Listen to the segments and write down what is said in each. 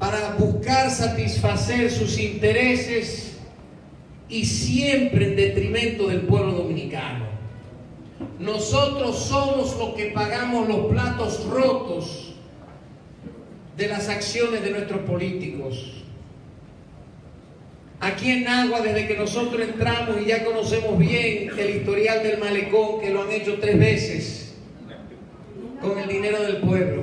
para buscar satisfacer sus intereses y siempre en detrimento del pueblo dominicano. Nosotros somos los que pagamos los platos rotos de las acciones de nuestros políticos. Aquí en Nagua, desde que nosotros entramos y ya conocemos bien el historial del malecón, que lo han hecho 3 veces con el dinero del pueblo,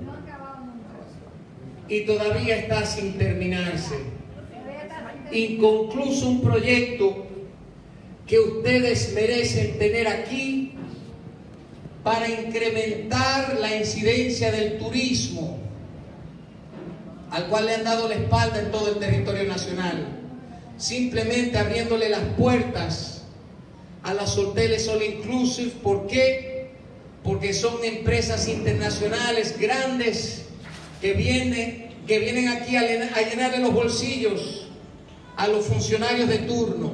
y todavía está sin terminarse, inconcluso un proyecto que ustedes merecen tener aquí para incrementar la incidencia del turismo, al cual le han dado la espalda en todo el territorio nacional, simplemente abriéndole las puertas a las hoteles all inclusive. ¿Por qué? Porque son empresas internacionales grandes que vienen aquí a llenarle los bolsillos a los funcionarios de turno.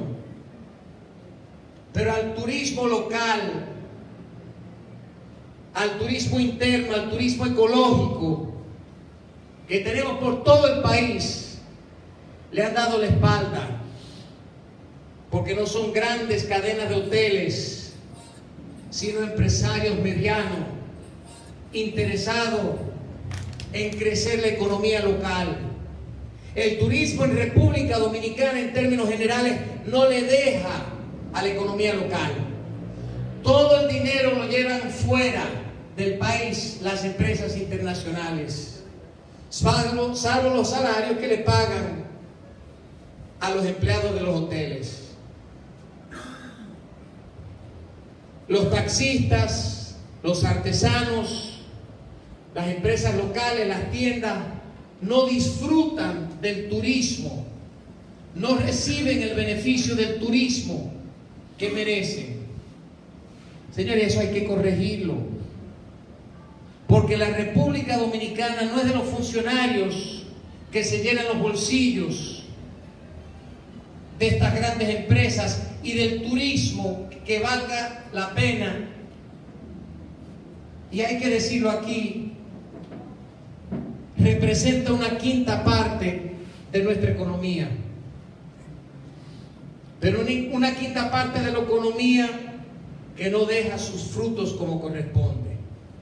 Pero al turismo local, al turismo interno, al turismo ecológico que tenemos por todo el país, le han dado la espalda, porque no son grandes cadenas de hoteles, sino empresarios medianos, interesados en crecer la economía local. El turismo en República Dominicana, en términos generales, no le deja a la economía local. Todo el dinero lo llevan fuera del país las empresas internacionales, salvo los salarios que le pagan a los empleados de los hoteles. Los taxistas, los artesanos, las empresas locales, las tiendas, no disfrutan del turismo, no reciben el beneficio del turismo que merecen. Señores, eso hay que corregirlo, porque la República Dominicana no es de los funcionarios que se llenan los bolsillos de estas grandes empresas y del turismo que valga la pena. Y hay que decirlo aquí, representa una quinta parte de nuestra economía, pero una quinta parte de la economía que no deja sus frutos como corresponde.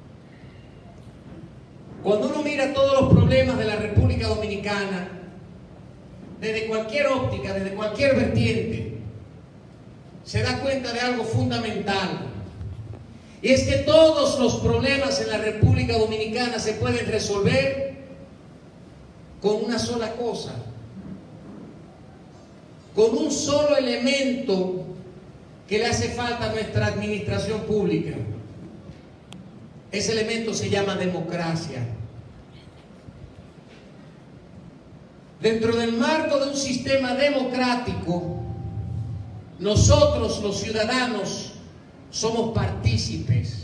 Cuando uno mira todos los problemas de la República Dominicana, desde cualquier óptica, desde cualquier vertiente, se da cuenta de algo fundamental. Y es que todos los problemas en la República Dominicana se pueden resolver con una sola cosa, con un solo elemento que le hace falta a nuestra administración pública. Ese elemento se llama democracia. Dentro del marco de un sistema democrático, nosotros los ciudadanos somos partícipes.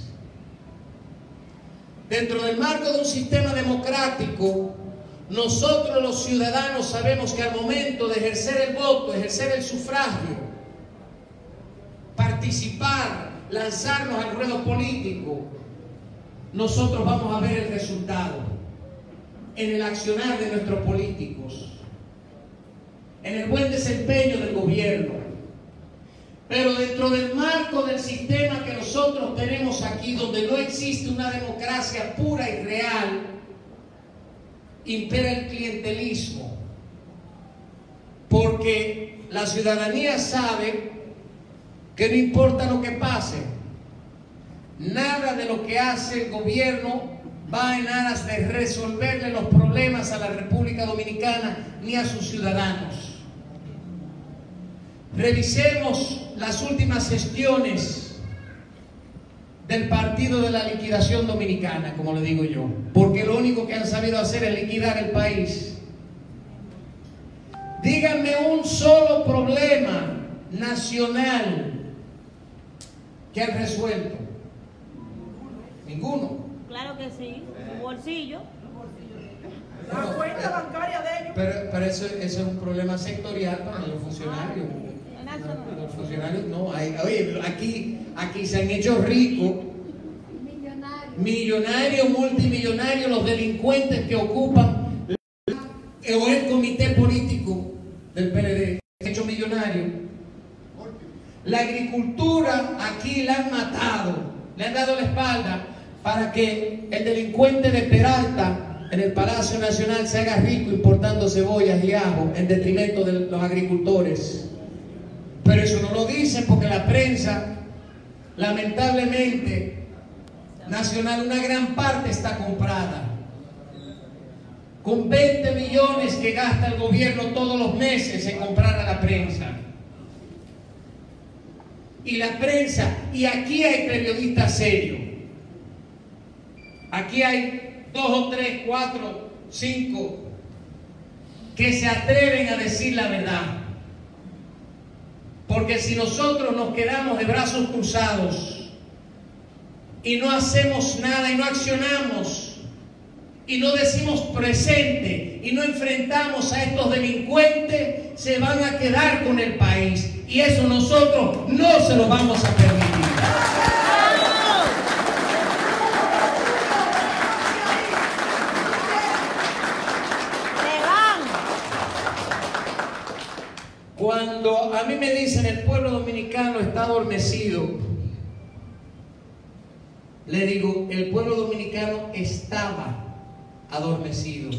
Dentro del marco de un sistema democrático, nosotros los ciudadanos sabemos que al momento de ejercer el voto, ejercer el sufragio, participar, lanzarnos al ruedo político, nosotros vamos a ver el resultado en el accionar de nuestros políticos, en el buen desempeño del gobierno. Pero dentro del marco del sistema que nosotros tenemos aquí, donde no existe una democracia pura y real, impera el clientelismo, porque la ciudadanía sabe que no importa lo que pase, nada de lo que hace el gobierno va en aras de resolverle los problemas a la República Dominicana ni a sus ciudadanos. Revisemos las últimas gestiones del Partido de la Liquidación Dominicana, como le digo yo, porque lo único que han sabido hacer es liquidar el país. Díganme un solo problema nacional que han resuelto. Ninguno. Claro que sí, su bolsillo. La cuenta bancaria de ellos. Pero eso es un problema sectorial para los funcionarios. Los funcionarios no. Oye, aquí se han hecho ricos, millonarios, multimillonarios, los delincuentes que ocupan o el comité político del PLD hecho millonario. La agricultura aquí la han matado, le han dado la espalda para que el delincuente de Peralta en el Palacio Nacional se haga rico importando cebollas y ajo en detrimento de los agricultores. Pero eso no lo dicen porque la prensa, lamentablemente, nacional, una gran parte está comprada. Con 20 millones que gasta el gobierno todos los meses en comprar a la prensa. Y la prensa, y aquí hay periodistas serios. Aquí hay 2 o 3, 4, 5 que se atreven a decir la verdad. Porque si nosotros nos quedamos de brazos cruzados y no hacemos nada y no accionamos y no decimos presente y no enfrentamos a estos delincuentes, se van a quedar con el país. Y eso nosotros no se lo vamos a permitir. Cuando a mí me dicen el pueblo dominicano está adormecido, le digo, el pueblo dominicano estaba adormecido.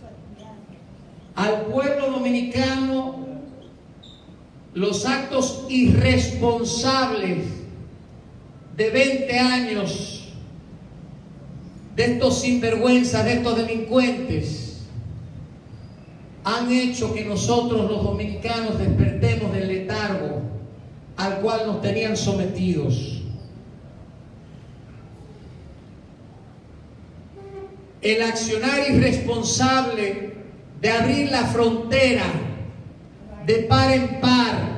Al pueblo dominicano los actos irresponsables de 20 años de estos sinvergüenzas, de estos delincuentes, han hecho que nosotros los dominicanos despertemos del letargo al cual nos tenían sometidos. El accionar irresponsable de abrir la frontera de par en par,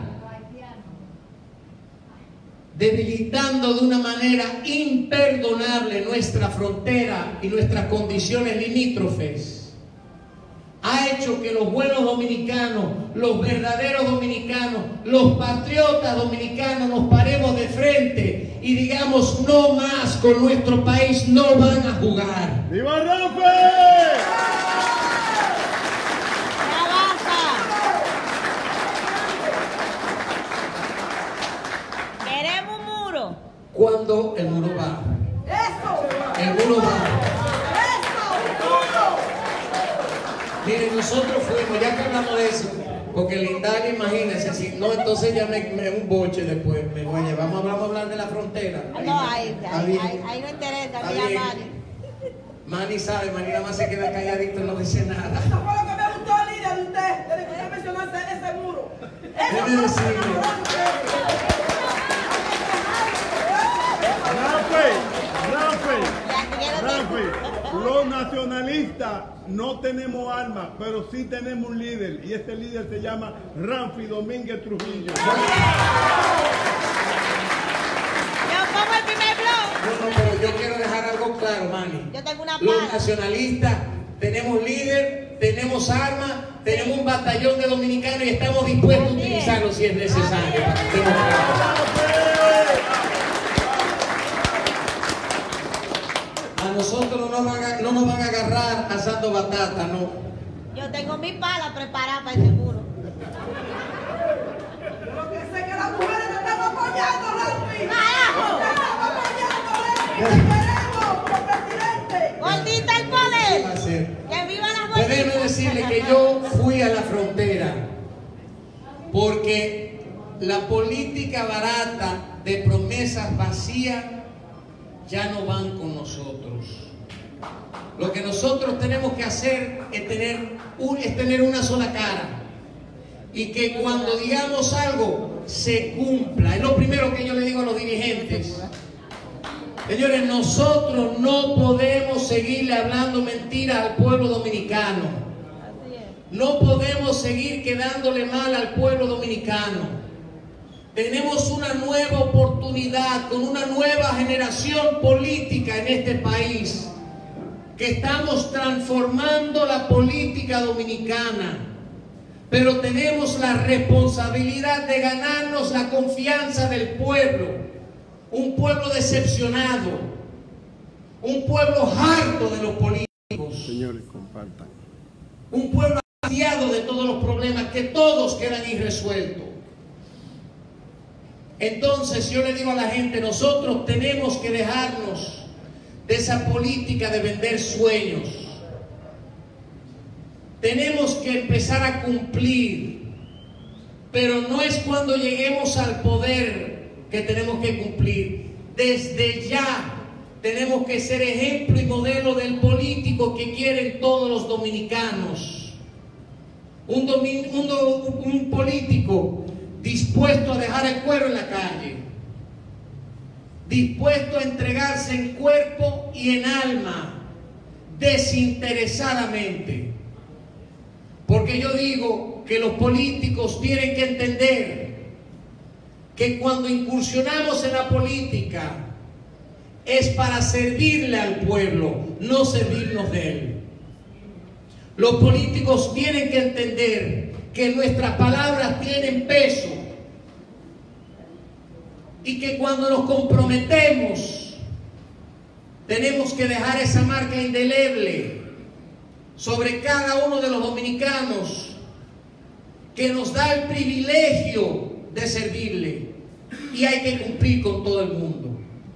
debilitando de una manera imperdonable nuestra frontera y nuestras condiciones limítrofes, ha hecho que los buenos dominicanos, los verdaderos dominicanos, los patriotas dominicanos nos paremos de frente y digamos no más con nuestro país, no van a jugar. ¡Viva Ramfe! Queremos un muro. Cuando el muro va. ¡Eso! El muro va. ¡Eso! ¡Muro! Miren, nosotros fuimos, ya que hablamos de eso, porque Lindale, imagínense, si no, entonces ya me un boche después, me voy a llevar. Vamos a hablar de la frontera. No, ahí no interesa, ni a Manny. Manny sabe, Manny nada más se queda calladito y no dice nada. Eso fue lo que me gustó el líder de usted, desde que usted mencionó ese muro. Eso Déjeme decirle. Ramfe, los nacionalistas no tenemos armas, pero sí tenemos un líder, y ese líder se llama Ramfi Domínguez Trujillo. Yo pongo el primer blog. No, pero yo quiero dejar algo claro, Manny. Yo tengo una Los pala. nacionalistas tenemos líder, tenemos armas, tenemos un batallón de dominicanos y estamos dispuestos a utilizarlo si es necesario. A nosotros no nos van a agarrar asando batata, no. Yo tengo mi pala preparada para ese muro. Lo que sé que las mujeres te están apoyando, Ramfi. ¡Carajo! Te están apoyando, Ramfi. Te queremos como presidente. ¡Gordita el ¿Qué va a poder! hacer? ¡Que viva la Pues déjeme gordita! decirle que yo fui a la frontera porque la política barata de promesas vacías ya no van con nosotros. Lo que nosotros tenemos que hacer es tener una sola cara y que cuando digamos algo se cumpla. Es lo primero que yo le digo a los dirigentes. Señores, nosotros no podemos seguirle hablando mentiras al pueblo dominicano. No podemos seguir quedándole mal al pueblo dominicano. Tenemos una nueva oportunidad con una nueva generación política en este país, que estamos transformando la política dominicana, pero tenemos la responsabilidad de ganarnos la confianza del pueblo, un pueblo decepcionado, un pueblo harto de los políticos, Señores, compartan. un pueblo de todos los problemas que todos quedan irresueltos. Entonces yo le digo a la gente, nosotros tenemos que dejarnos de esa política de vender sueños. Tenemos que empezar a cumplir, pero no es cuando lleguemos al poder que tenemos que cumplir. Desde ya tenemos que ser ejemplo y modelo del político que quieren todos los dominicanos. Un político dispuesto a dejar el cuero en la calle, dispuesto a entregarse en cuerpo y en alma, desinteresadamente. Porque yo digo que los políticos tienen que entender que cuando incursionamos en la política es para servirle al pueblo, no servirnos de él. Los políticos tienen que entender que nuestras palabras tienen peso y que cuando nos comprometemos tenemos que dejar esa marca indeleble sobre cada uno de los dominicanos que nos da el privilegio de servirle, y hay que cumplir con todo el mundo.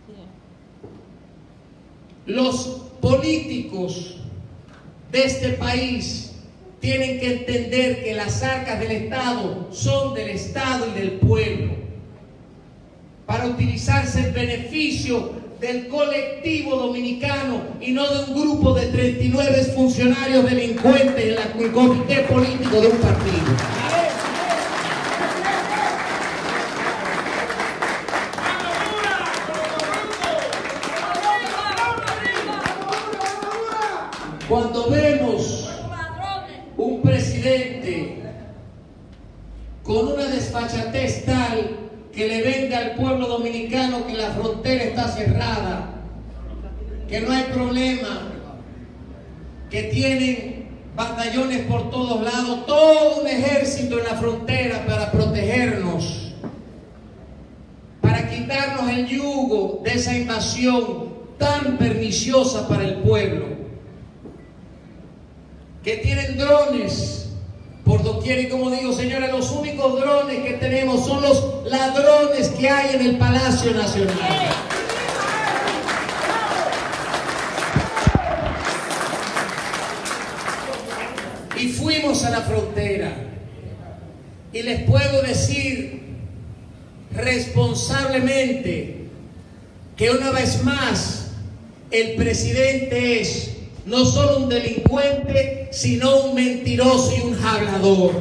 Los políticos de este país tienen que entender que las arcas del Estado son del Estado y del pueblo, para utilizarse en beneficio del colectivo dominicano y no de un grupo de 39 funcionarios delincuentes en el comité político de un partido. Cuando vemos un presidente con una desfachatez tal que le vende al pueblo dominicano que la frontera está cerrada, que no hay problema, que tienen batallones por todos lados, todo un ejército en la frontera para protegernos, para quitarnos el yugo de esa invasión tan perniciosa para el pueblo, que tienen drones por doquier. Y como digo, señores, los únicos drones que tenemos son los ladrones que hay en el Palacio Nacional. Y fuimos a la frontera, y les puedo decir responsablemente que una vez más el presidente es no solo un delincuente, sino un mentiroso y un hablador.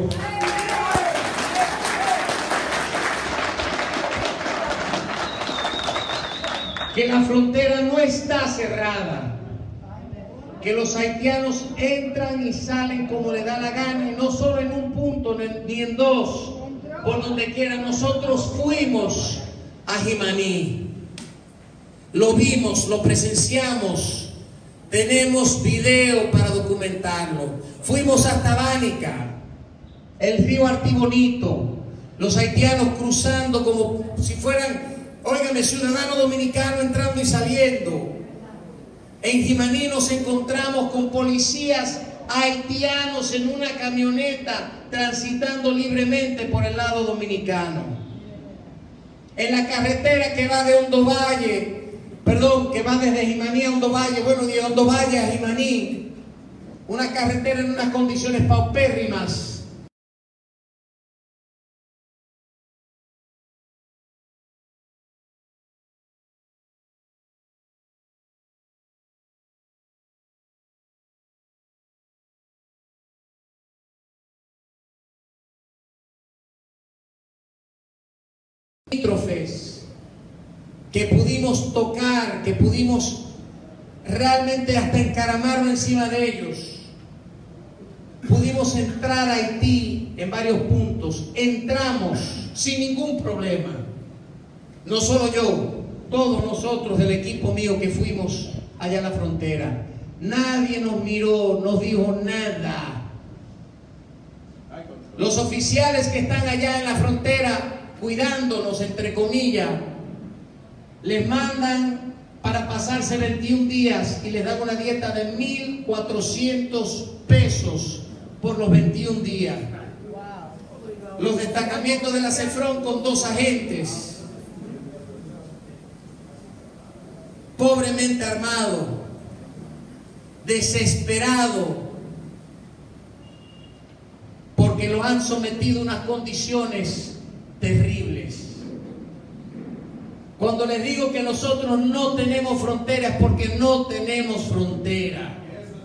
Que la frontera no está cerrada, que los haitianos entran y salen como le da la gana, y no solo en un punto ni en dos, por donde quiera. Nosotros fuimos a Jimaní, lo vimos, lo presenciamos. Tenemos video para documentarlo. Fuimos hasta Bánica, el río Artibonito, los haitianos cruzando como si fueran, óigame, ciudadanos dominicanos entrando y saliendo. En Jimaní nos encontramos con policías haitianos en una camioneta transitando libremente por el lado dominicano. En la carretera que va de Hondo Valle, que va desde Jimaní a Hondo Valle, bueno, de Hondo Valle a Jimaní, una carretera en unas condiciones paupérrimas. Que pudimos tocar, que pudimos realmente hasta encaramarnos encima de ellos. Pudimos entrar a Haití en varios puntos. Entramos sin ningún problema. No solo yo, todos nosotros del equipo mío que fuimos allá a la frontera. Nadie nos miró, nos dijo nada. Los oficiales que están allá en la frontera cuidándonos, entre comillas, les mandan para pasarse 21 días y les dan una dieta de 1.400 pesos por los 21 días. Los destacamentos de la CEFRON con 2 agentes, pobremente armados, desesperados, porque los han sometido a unas condiciones terribles. Cuando les digo que nosotros no tenemos fronteras, porque no tenemos frontera.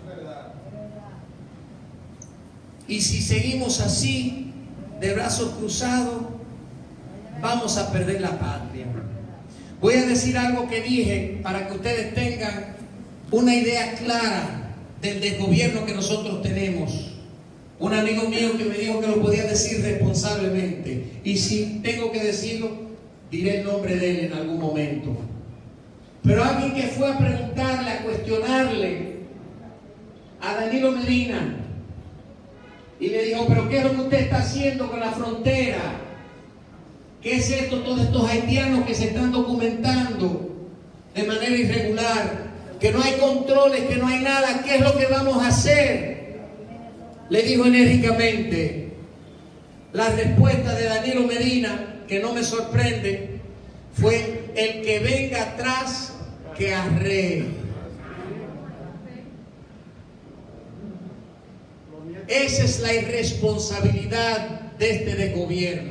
Y si seguimos así, de brazos cruzados, vamos a perder la patria. Voy a decir algo que dije para que ustedes tengan una idea clara del desgobierno que nosotros tenemos. Un amigo mío que me dijo que lo podía decir responsablemente, y si tengo que decirlo, diré el nombre de él en algún momento. Pero alguien que fue a preguntarle, a cuestionarle a Danilo Medina, y le dijo: pero ¿qué es lo que usted está haciendo con la frontera? ¿Qué es esto, todos estos haitianos que se están documentando de manera irregular? Que no hay controles, que no hay nada. ¿Qué es lo que vamos a hacer? Le dijo enérgicamente. La respuesta de Danilo Medina, que no me sorprende, fue: el que venga atrás, que arree. Esa es la irresponsabilidad de este desgobierno.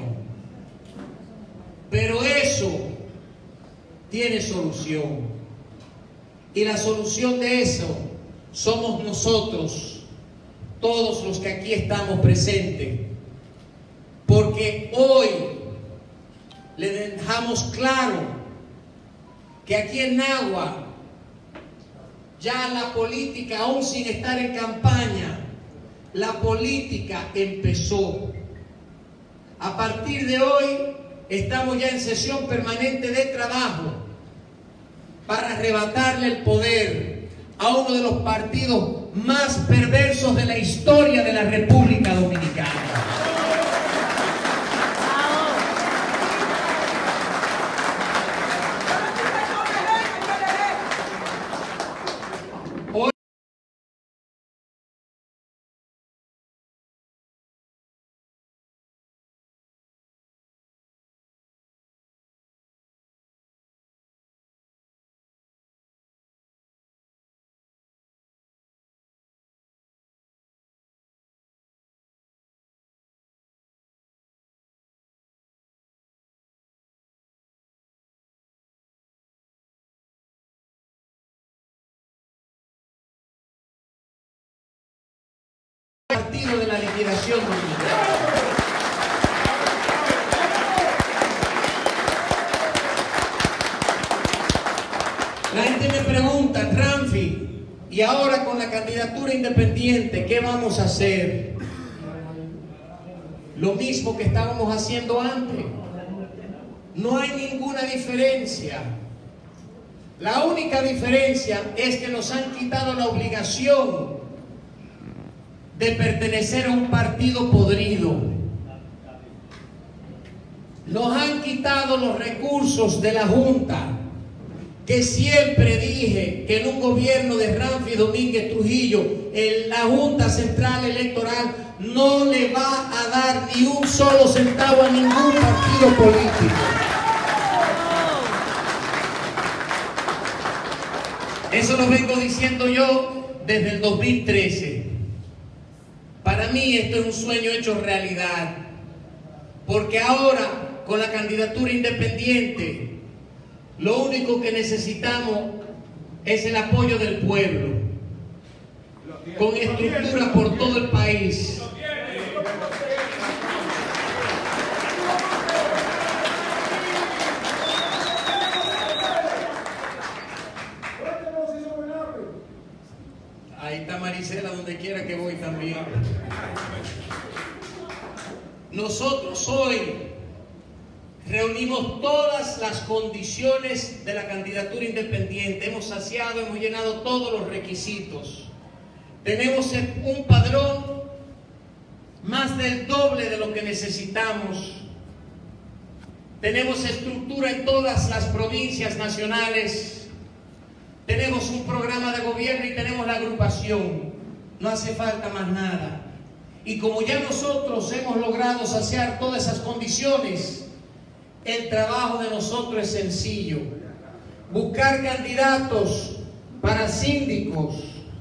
Pero eso tiene solución. Y la solución de eso somos nosotros, todos los que aquí estamos presentes. Porque hoy le dejamos claro que aquí en Nagua ya la política, aún sin estar en campaña, la política empezó. A partir de hoy estamos ya en sesión permanente de trabajo para arrebatarle el poder a uno de los partidos más perversos de la historia de la República Dominicana. Partido de la Liquidación Dominicana. La gente me pregunta: Ramfi, y ahora con la candidatura independiente, ¿qué vamos a hacer? Lo mismo que estábamos haciendo antes. No hay ninguna diferencia. La única diferencia es que nos han quitado la obligación de pertenecer a un partido podrido. Nos han quitado los recursos de la Junta, que siempre dije que en un gobierno de Ramfi Domínguez Trujillo, la Junta Central Electoral no le va a dar ni un solo centavo a ningún partido político. Eso lo vengo diciendo yo desde el 2013. Para mí esto es un sueño hecho realidad, porque ahora con la candidatura independiente lo único que necesitamos es el apoyo del pueblo, con estructura por todo el país. Ahí está Marisela, donde quiera que voy también. Nosotros hoy reunimos todas las condiciones de la candidatura independiente. Hemos saciado, hemos llenado todos los requisitos. Tenemos un padrón más del doble de lo que necesitamos. Tenemos estructura en todas las provincias nacionales. Tenemos un programa de gobierno y tenemos la agrupación. No hace falta más nada. Y como ya nosotros hemos logrado saciar todas esas condiciones, el trabajo de nosotros es sencillo. Buscar candidatos para síndicos,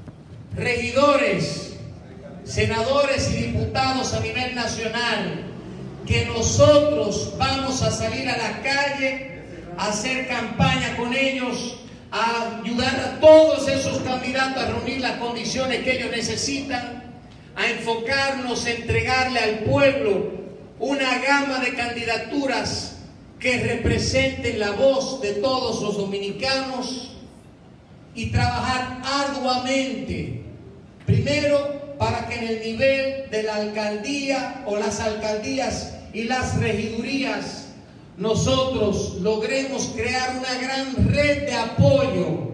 regidores, senadores y diputados a nivel nacional, que nosotros vamos a salir a la calle a hacer campaña con ellos, a ayudar a todos esos candidatos a reunir las condiciones que ellos necesitan, a enfocarnos, a entregarle al pueblo una gama de candidaturas que representen la voz de todos los dominicanos y trabajar arduamente, primero para que en el nivel de la alcaldía o las alcaldías y las regidurías nosotros logremos crear una gran red de apoyo,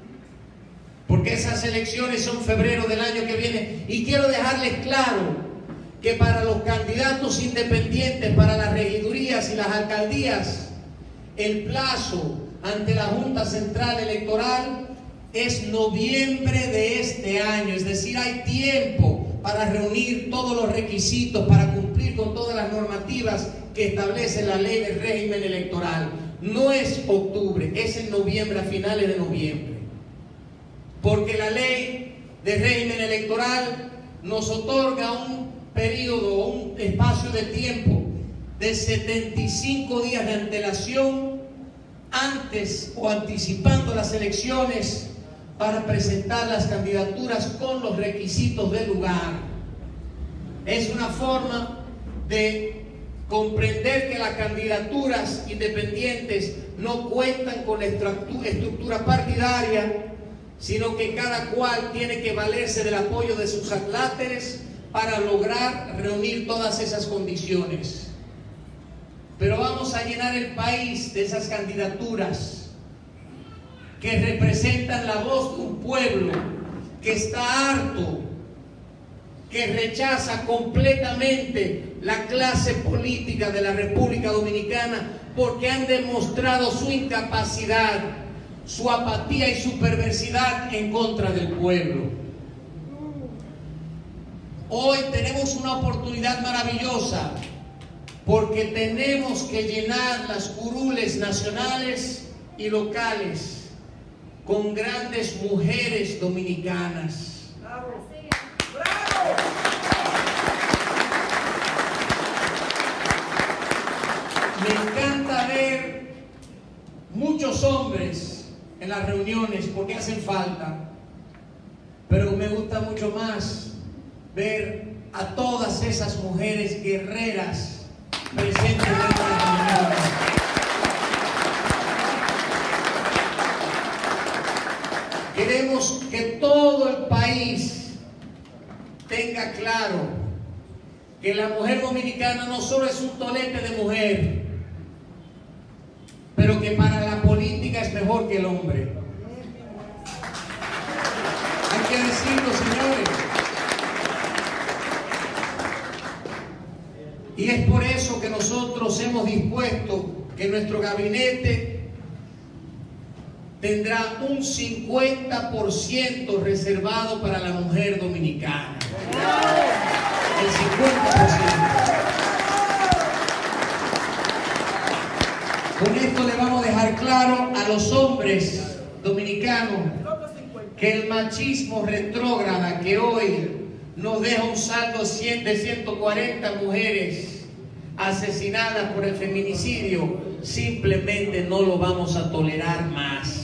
porque esas elecciones son febrero del año que viene. Y quiero dejarles claro que para los candidatos independientes, para las regidurías y las alcaldías, el plazo ante la Junta Central Electoral es noviembre de este año, es decir, hay tiempo para reunir todos los requisitos, para cumplir con todas las normativas que establece la ley del régimen electoral. No es octubre, es en noviembre, a finales de noviembre, porque la ley del régimen electoral nos otorga un periodo, un espacio de tiempo de 75 días de antelación antes o anticipando las elecciones para presentar las candidaturas con los requisitos del lugar. Es una forma de comprender que las candidaturas independientes no cuentan con la estructura partidaria, sino que cada cual tiene que valerse del apoyo de sus adláteres para lograr reunir todas esas condiciones. Pero vamos a llenar el país de esas candidaturas que representan la voz de un pueblo que está harto, que rechaza completamente la clase política de la República Dominicana, porque han demostrado su incapacidad, su apatía y su perversidad en contra del pueblo. Hoy tenemos una oportunidad maravillosa, porque tenemos que llenar las curules nacionales y locales con grandes mujeres dominicanas. ¡Bravo! ¡Bravo! Me encanta ver muchos hombres en las reuniones porque hacen falta, pero me gusta mucho más ver a todas esas mujeres guerreras presentes en las reuniones. Queremos que todo el país tenga claro que la mujer dominicana no solo es un tolete de mujer, pero que para la política es mejor que el hombre. Hay que decirlo, señores. Y es por eso que nosotros hemos dispuesto que nuestro gabinete tendrá un 50% reservado para la mujer dominicana. El 50%. Con esto le vamos a dejar claro a los hombres dominicanos que el machismo retrógrada que hoy nos deja un saldo de 140 mujeres asesinadas por el feminicidio, simplemente no lo vamos a tolerar más.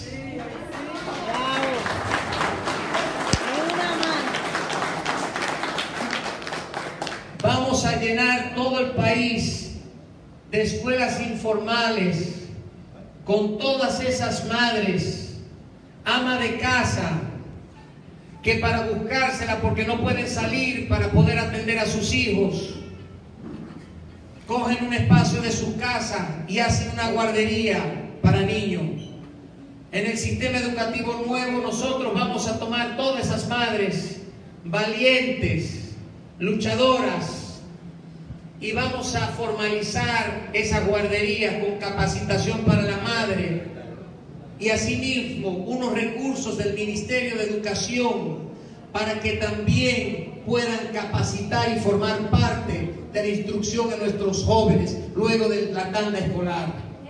Vamos a llenar todo el país de escuelas informales con todas esas madres, ama de casa, que para buscársela porque no pueden salir para poder atender a sus hijos, cogen un espacio de su casa y hacen una guardería para niños. En el sistema educativo nuevo nosotros vamos a tomar todas esas madres valientes, luchadoras, y vamos a formalizar esa guardería con capacitación para la madre y asimismo unos recursos del Ministerio de Educación para que también puedan capacitar y formar parte de la instrucción a nuestros jóvenes luego de la tanda escolar.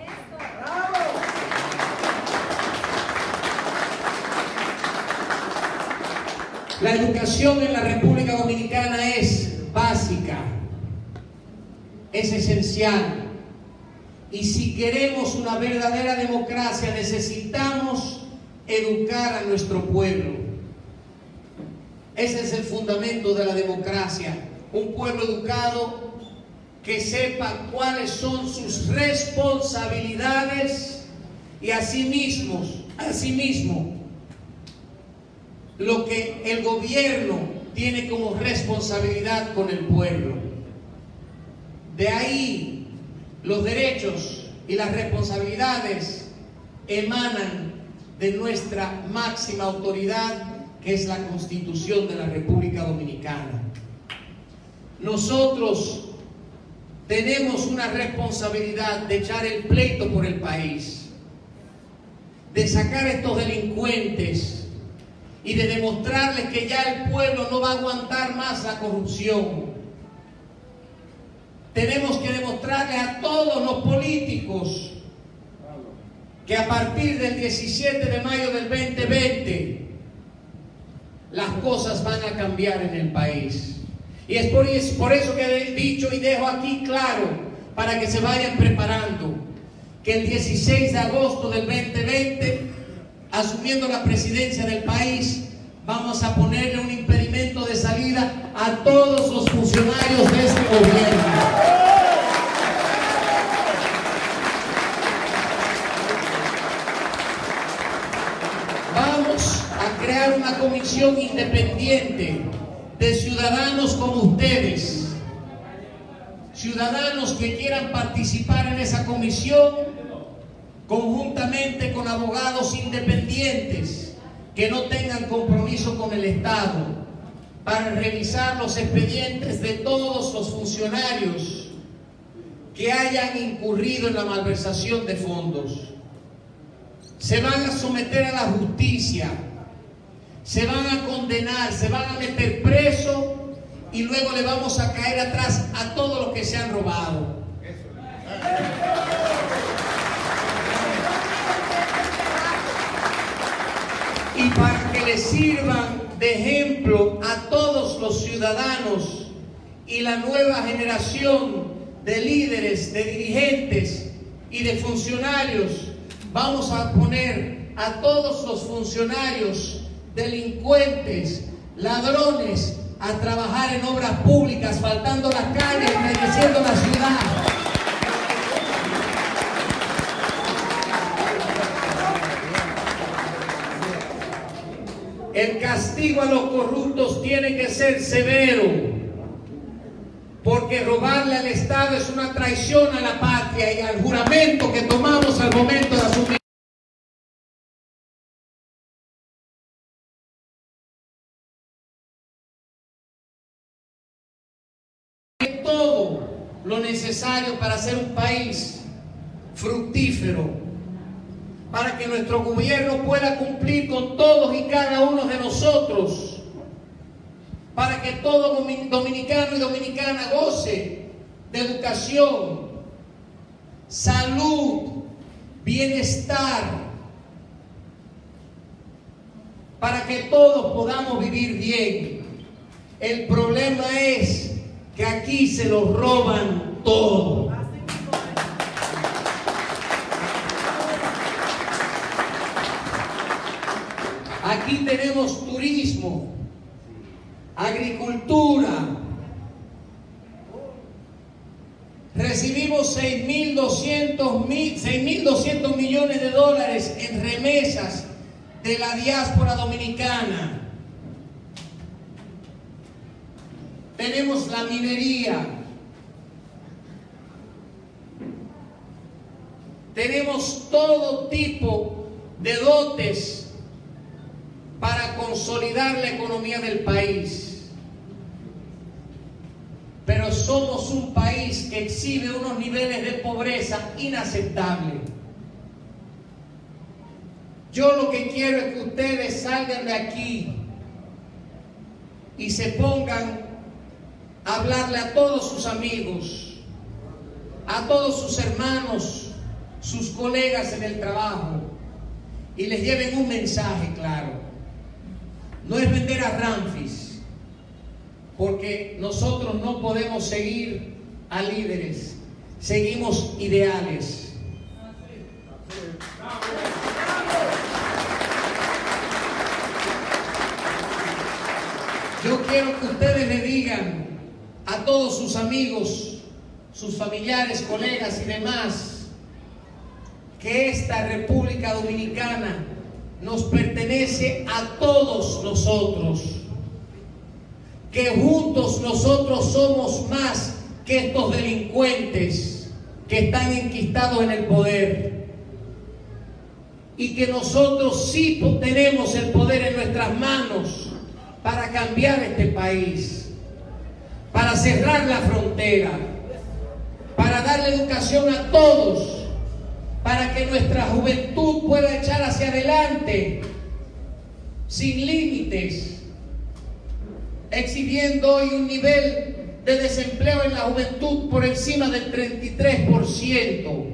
La educación en la República Dominicana es básica, es esencial. Y si queremos una verdadera democracia, necesitamos educar a nuestro pueblo. Ese es el fundamento de la democracia. Un pueblo educado que sepa cuáles son sus responsabilidades y asimismo lo que el gobierno tiene como responsabilidad con el pueblo. De ahí los derechos y las responsabilidades emanan de nuestra máxima autoridad, que es la Constitución de la República Dominicana. Nosotros tenemos una responsabilidad de echar el pleito por el país, de sacar a estos delincuentes y de demostrarles que ya el pueblo no va a aguantar más la corrupción. Tenemos que demostrarles a todos los políticos que a partir del 17 de mayo del 2020 las cosas van a cambiar en el país. Y es por eso que he dicho y dejo aquí claro, para que se vayan preparando, que el 16 de agosto del 2020, asumiendo la presidencia del país, vamos a ponerle un impedimento de salida a todos los funcionarios de este gobierno. Vamos a crear una comisión independiente de ciudadanos como ustedes, ciudadanos que quieran participar en esa comisión, conjuntamente con abogados independientes que no tengan compromiso con el Estado, para revisar los expedientes de todos los funcionarios que hayan incurrido en la malversación de fondos. Se van a someter a la justicia, se van a condenar, se van a meter preso y luego le vamos a caer atrás a todos los que se han robado. Y para que les sirvan de ejemplo a todos los ciudadanos y la nueva generación de líderes, de dirigentes y de funcionarios, vamos a poner a todos los funcionarios, delincuentes, ladrones, a trabajar en obras públicas, asfaltando las calles, embelleciendo la ciudad. El castigo a los corruptos tiene que ser severo, porque robarle al Estado es una traición a la patria y al juramento que tomamos al momento de asumir. Todo lo necesario para ser un país fructífero, para que nuestro gobierno pueda cumplir con todos y cada uno de nosotros, para que todo dominicano y dominicana goce de educación, salud, bienestar, para que todos podamos vivir bien. El problema es que aquí se lo roban todo. Aquí tenemos turismo, agricultura. Recibimos 6.200 millones de dólares en remesas de la diáspora dominicana. Tenemos la minería. Tenemos todo tipo de dotes para consolidar la economía del país. Pero somos un país que exhibe unos niveles de pobreza inaceptables. Yo lo que quiero es que ustedes salgan de aquí y se pongan a hablarle a todos sus amigos, a todos sus hermanos, sus colegas en el trabajo, y les lleven un mensaje claro. No es vender a Ramfis, porque nosotros no podemos seguir a líderes, seguimos ideales. Yo quiero que ustedes le digan a todos sus amigos, sus familiares, colegas y demás, que esta República Dominicana nos pertenece a todos nosotros, que juntos nosotros somos más que estos delincuentes que están enquistados en el poder, y que nosotros sí tenemos el poder en nuestras manos para cambiar este país, para cerrar la frontera, para darle educación a todos, para que nuestra juventud pueda echar hacia adelante sin límites, exhibiendo hoy un nivel de desempleo en la juventud por encima del 33%.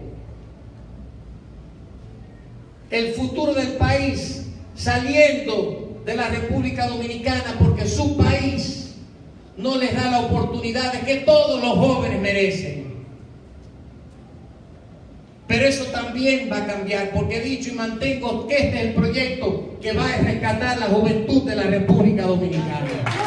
El futuro del país saliendo de la República Dominicana porque su país no les da la oportunidad que todos los jóvenes merecen. Pero eso también va a cambiar, porque he dicho y mantengo que este es el proyecto que va a rescatar la juventud de la República Dominicana.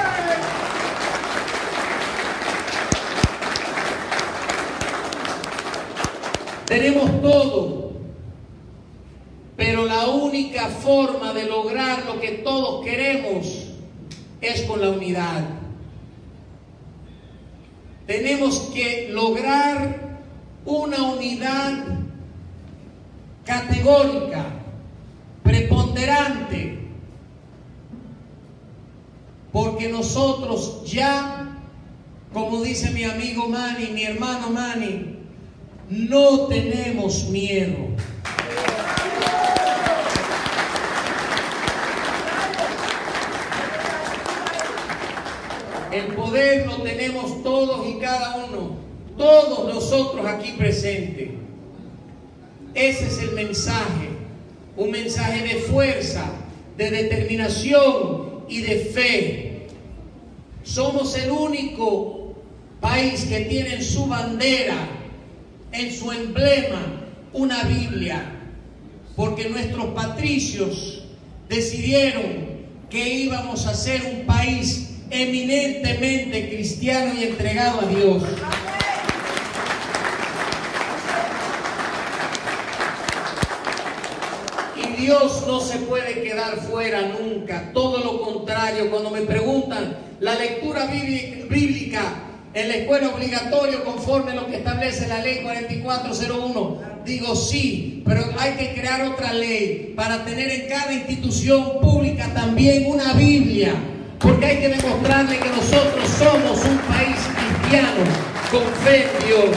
Tenemos todo, pero la única forma de lograr lo que todos queremos es con la unidad. Tenemos que lograr una unidad categórica, preponderante, porque nosotros ya, como dice mi amigo Manny, mi hermano Manny, no tenemos miedo. El poder lo tenemos todos y cada uno, todos nosotros aquí presentes. Ese es el mensaje, un mensaje de fuerza, de determinación y de fe. Somos el único país que tiene en su bandera, en su emblema, una Biblia, porque nuestros patricios decidieron que íbamos a ser un país eminentemente cristiano y entregado a Dios. Y Dios no se puede quedar fuera nunca, todo lo contrario. Cuando me preguntan la lectura bíblica en la escuela obligatoria conforme a lo que establece la ley 4401, digo sí, pero hay que crear otra ley para tener en cada institución pública también una Biblia, porque hay que demostrarle que nosotros somos un país cristiano con fe en Dios.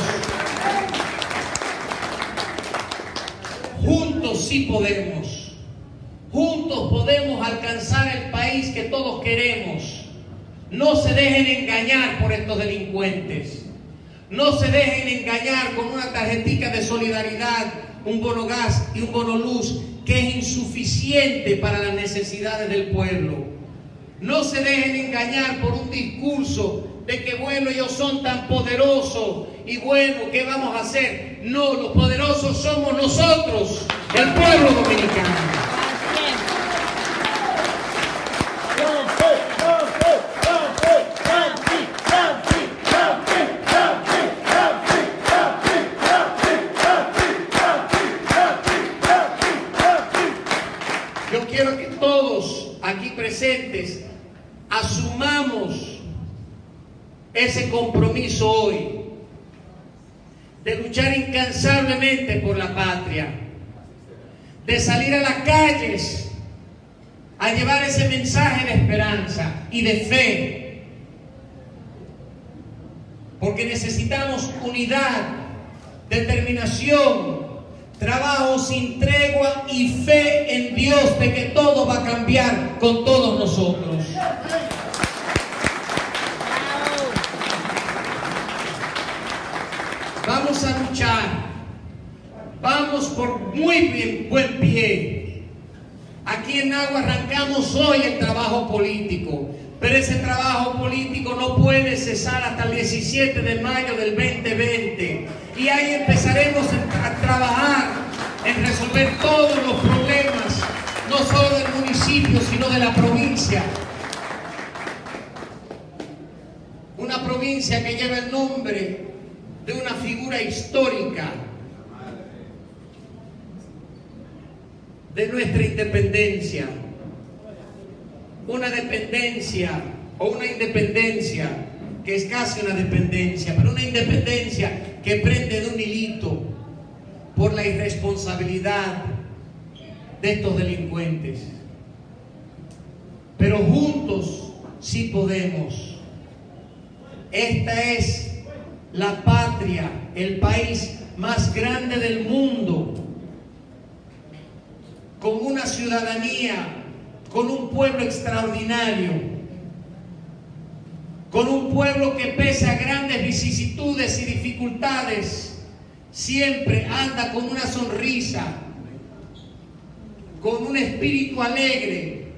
Juntos sí podemos. Juntos podemos alcanzar el país que todos queremos. No se dejen engañar por estos delincuentes. No se dejen engañar con una tarjetita de solidaridad, un bono gas y un bono luz que es insuficiente para las necesidades del pueblo. No se dejen engañar por un discurso de que bueno, ellos son tan poderosos y bueno, ¿qué vamos a hacer? No, los poderosos somos nosotros, el pueblo dominicano. Yo quiero que todos aquí presentes asumamos ese compromiso hoy de luchar incansablemente por la patria, de salir a las calles a llevar ese mensaje de esperanza y de fe, porque necesitamos unidad, determinación, trabajo sin tregua y fe en Dios de que todo va a cambiar con todos nosotros. vamos a luchar, vamos por muy buen pie. Aquí en Nagua arrancamos hoy el trabajo político, pero ese trabajo político no puede cesar hasta el 17 de mayo del 2020. Y ahí empezaremos a trabajar en resolver todos los problemas, no solo del municipio, sino de la provincia. Una provincia que lleva el nombre de una figura histórica de nuestra independencia. Una dependencia o una independencia que es casi una dependencia, pero una independencia que prende de un hilito por la irresponsabilidad de estos delincuentes. Pero juntos sí podemos. Esta es la patria, el país más grande del mundo, con una ciudadanía, con un pueblo extraordinario, con un pueblo que pese a grandes vicisitudes y dificultades, siempre anda con una sonrisa, con un espíritu alegre,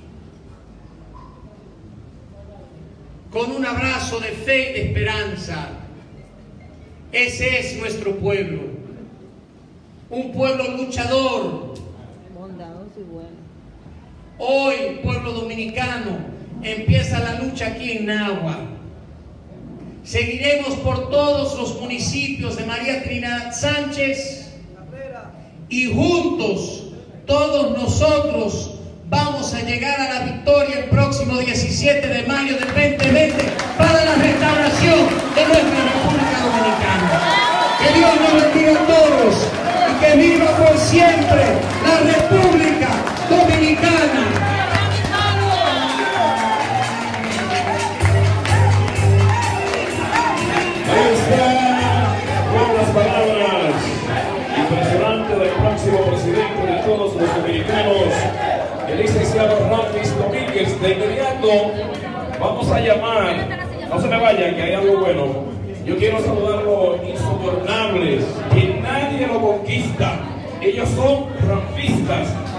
con un abrazo de fe y de esperanza. Ese es nuestro pueblo, un pueblo luchador. Bondadoso y bueno. Hoy, pueblo dominicano, empieza la lucha aquí en Nagua. Seguiremos por todos los municipios de María Trinidad Sánchez y juntos, todos nosotros, vamos a llegar a la victoria el próximo 17 de mayo del 2020 para la restauración de nuestra República Dominicana. Que Dios nos bendiga a todos y que viva por siempre la República Dominicana. Ahí está, con las palabras impresionantes del próximo presidente de todos los dominicanos, el licenciado Ramfis Domínguez. De inmediato vamos a llamar, no se me vayan que hay algo bueno. Yo quiero saludar a los insobornables, que nadie lo conquista. Ellos son ramfistas.